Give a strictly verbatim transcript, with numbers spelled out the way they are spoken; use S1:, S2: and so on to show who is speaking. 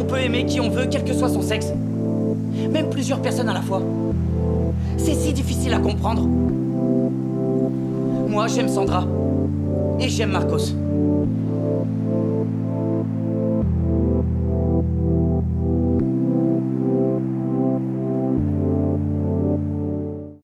S1: On peut aimer qui on veut, quel que soit son sexe. Même plusieurs personnes à la fois. C'est si difficile à comprendre. Moi, j'aime Sandra. Et j'aime Marcos.